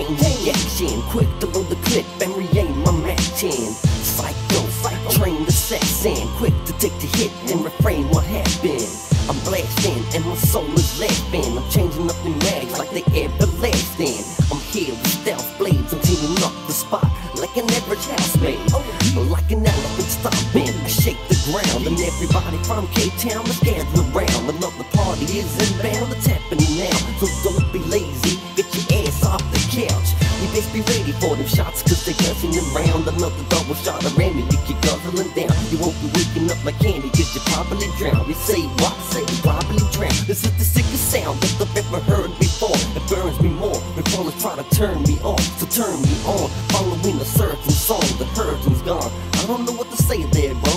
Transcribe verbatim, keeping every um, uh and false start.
chain reaction, quick to load the clip and re-aim my matching. Psycho, psycho, trained assassin, quick to take the hit and refrain what happened. I'm blasting and my soul is laughing. I'm changing up the mags like they everlasting. I'm here with stealth blades, I'm cleaning up the spot like an average housemate. Like an elephant stomping, I shake the ground, and everybody from K-Town is gathered around. Another party is inbound, it's happening now, so don't be lazy, get your ass off the couch. You best be ready for them shots, cause they're gushing around. Another double shot of Remy, you keep guzzling down. You won't be waking up like candy, cause you probably drown. You say what? Say you probably drown. This is the sickest sound that I've ever heard before. It burns me more when callers try to turn me off. So turn me on, following a certain song. The hurting's gone, I don't know what to say there, bro.